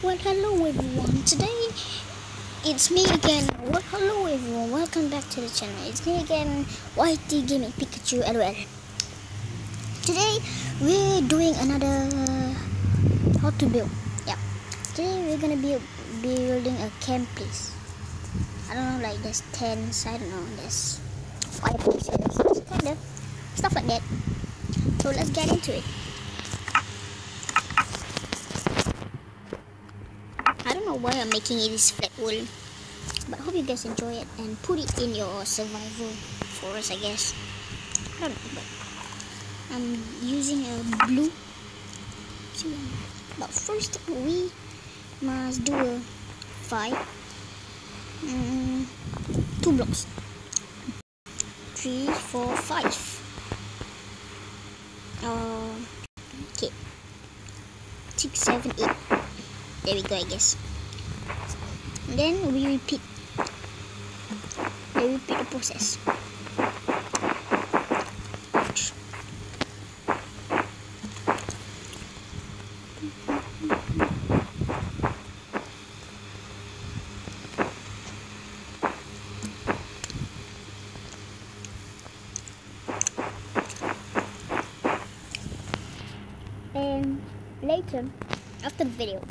Well, hello everyone. Today it's me again. Well, hello everyone. Welcome back to the channel. It's me again, YT Gaming Pikachu LOL. Today we're doing another how to build. Yeah. Today we're gonna be building a camp place. I don't know, like there's tents. I don't know. There's fireplaces, kind of stuff like that. So let's get into it. I don't know why I'm making it this flat wool, but I hope you guys enjoy it and put it in your survival forest, I guess. I don't know, but I'm using a blue. But first we must do a 2 blocks. 3, 4, 5. Okay. 6, 7, 8. There we go, I guess. And then we repeat the process. And later, after the video,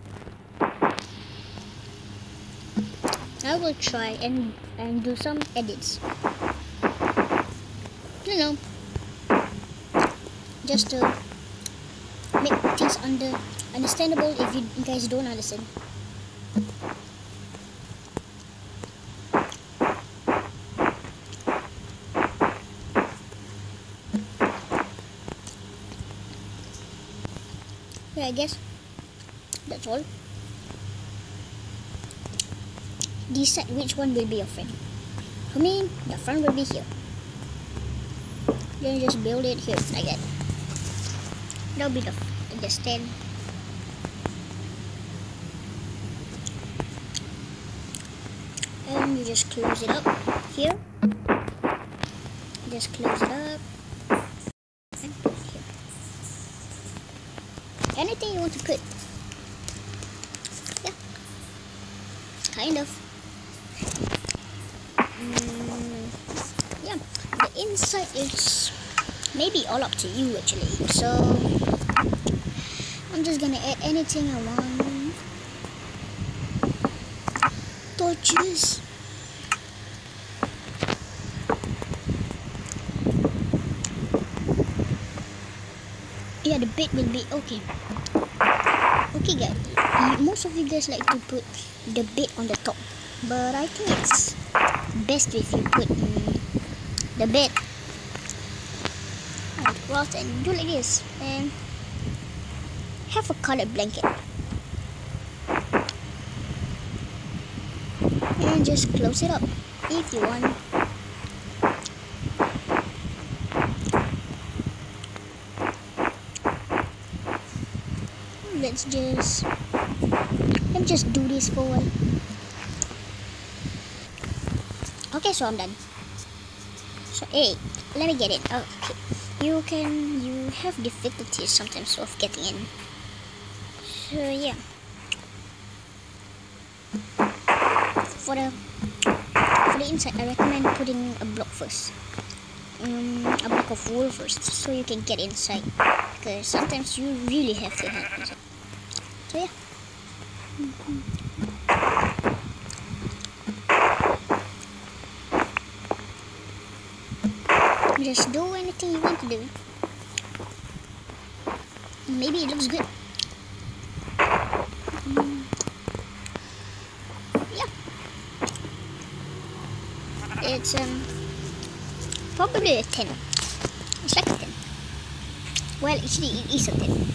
I will try and do some edits. You know, just to make things understandable if you guys don't understand. Yeah, I guess that's all. Decide which one will be your friend. For me, the friend will be here. Then just build it here like that. That'll be the stand. And you just close it up here. Just close it up. And put it here. Anything you want to put. Yeah. Kind of. Yeah, the inside is maybe all up to you actually, so I'm just gonna add anything I want. Torches. Yeah, the bed will be okay. Okay guys, most of you guys like to put the bed on the top, but I think it's best if you put the bed across and do like this and have a colored blanket and just close it up if you want. Let me just do this for a while. Okay, so I'm done. So hey, let me get it. Okay, you have difficulties sometimes of getting in. So yeah, for the inside, I recommend putting a block first, a block of wool first, so you can get inside. Because sometimes you really have to help inside. So yeah. Just do anything you want to do. Maybe it looks good. Yeah. It's probably a 10. It's like a 10. Well, actually it is a 10.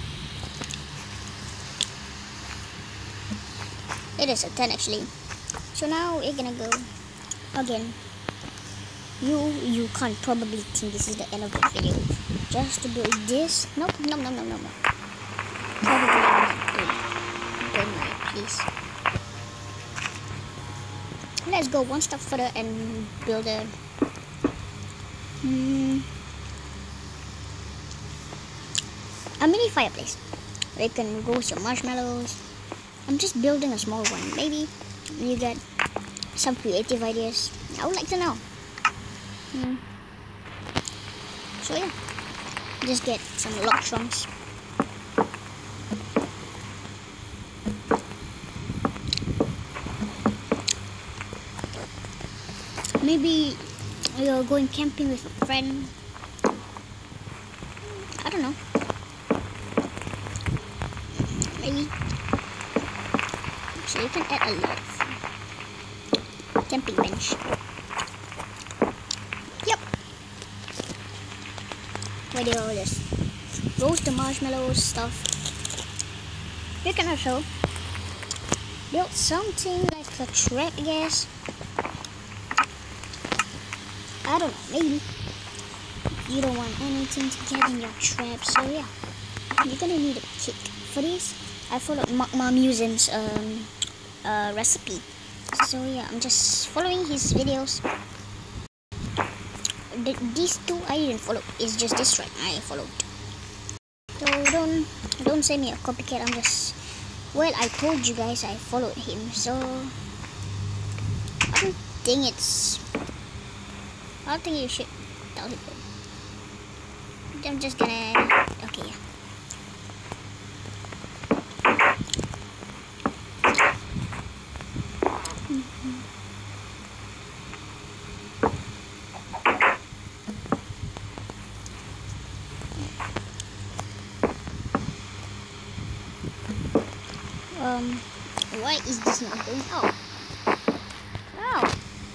It is a 10 actually. So now we're gonna go again. You can't probably think this is the end of the video. Just to build this. Nope. Probably not good. Don't mind, please. Let's go one step further and build a mini fireplace. Where you can roast your marshmallows, I'm just building a small one. Maybe you get some creative ideas. I would like to know. So yeah, just get some lock trunks. Maybe you're going camping with a friend. I don't know. Maybe. So you can add a love camping bench. Yep. Where do all this? Roast the marshmallows stuff. You can also build something like a trap, I guess. I don't know, maybe. You don't want anything to get in your trap, so yeah. You're gonna need a kick. For this, I followed Mom Musen's recipe. So yeah, I'm just following his videos. These two I didn't follow. It's just this one I followed. So don't say me a copycat. I'm just, well, I told you guys I followed him. So I don't think you should tell people. I'm just gonna, okay, yeah. Why is this not going out? Oh.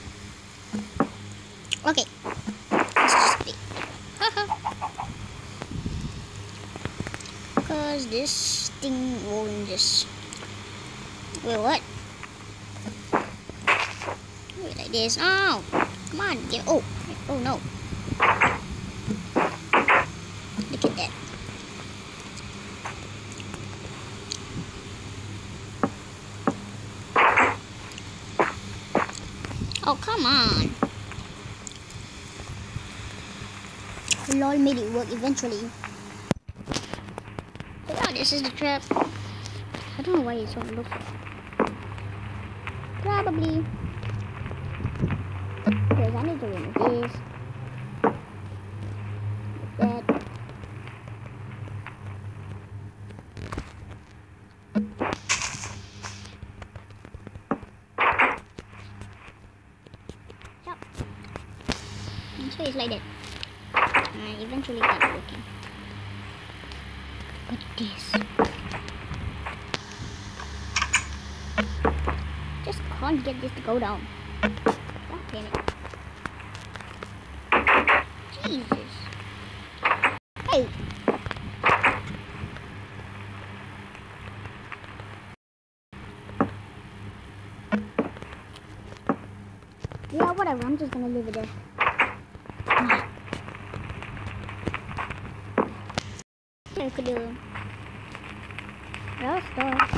Okay. Let's just be. Because this thing won't just. Wait, what? Wait, like this. Oh! Come on, get. Oh! Oh no. Look at that. Oh, come on. LOL made it work eventually. So yeah, this is the trap. I don't know why it's on look. Probably because I need to remove this. Like that. Yep. And so it's like that. I eventually got it working. But this just can't get this to go down. God damn it. Jesus. Hey. Yeah, whatever. I'm just gonna leave it there. I could do. Well, stuff.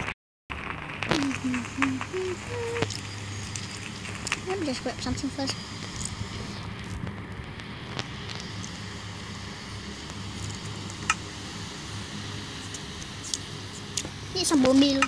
Let me just grab something first. Need some bone meal.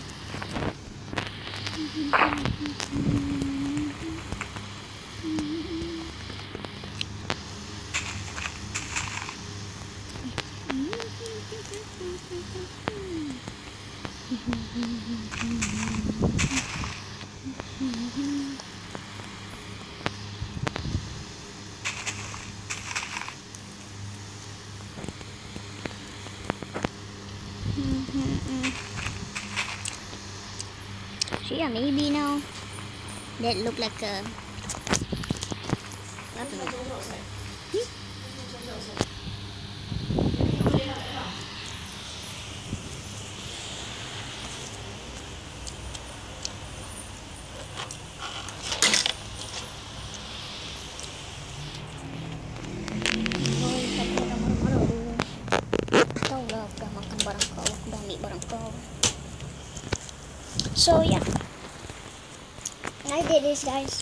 So yeah, maybe now that look like a. So yeah, and I did this, guys.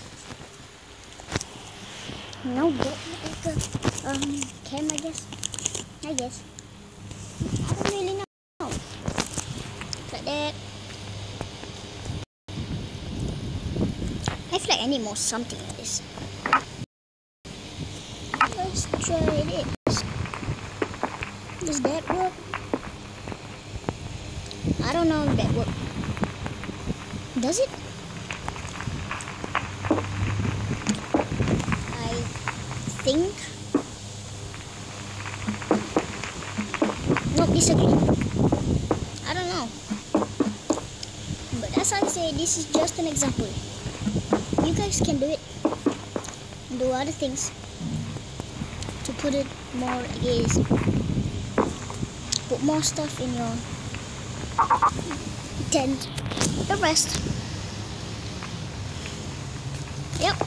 Now get like a cam, I guess. I don't really know. Like that. animal something like this. Let's try this. Does that work? I don't know if that works. Does it? I think. Nope, disagree. I don't know. But as I say, this is just an example. You guys can do it. Do other things to put it more, I guess. Put more stuff in your tent. The rest. Yep.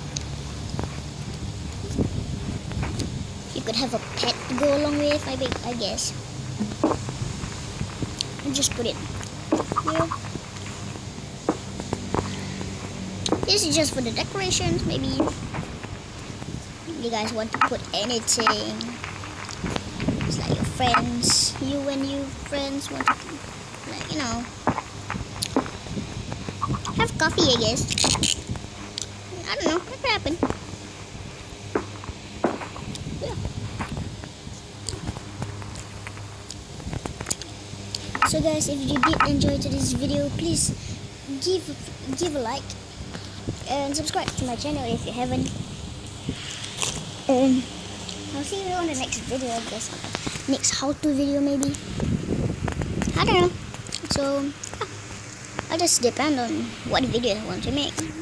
You could have a pet to go along with, I guess. And just put it here. This is just for the decorations. Maybe you guys want to put anything. It's like your friends, you and your friends want to, like, you know, have coffee, I guess. I don't know, what could happen. Yeah. So guys, if you did enjoy today's video, please give a like and subscribe to my channel if you haven't. I'll see you on the next video, I guess. Next how-to video maybe. I don't know. So yeah, I'll just depend on what video I want to make.